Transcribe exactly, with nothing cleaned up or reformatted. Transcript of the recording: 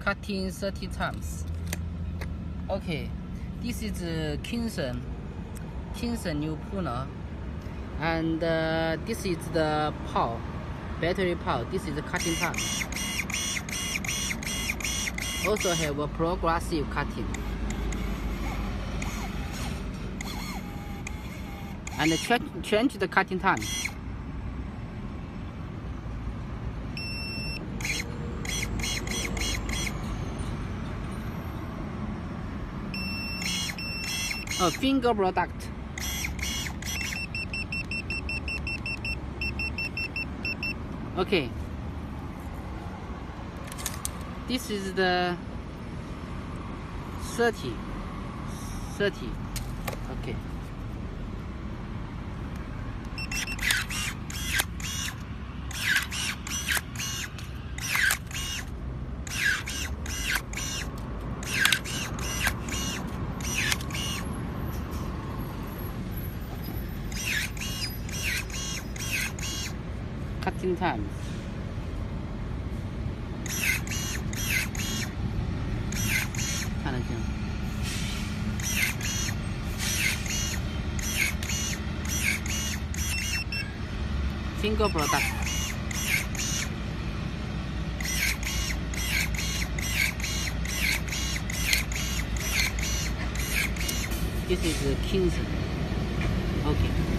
cutting thirty times. Okay, this is uh, Kingston, Kingston new pruner, and uh, this is the power, battery power. This is the cutting time. Also have a progressive cutting, and change, change the cutting time. A finger product. Okay, this is the thirty, thirty. Okay. Cutting time.看得见。Finger product. This is Kingston. Okay.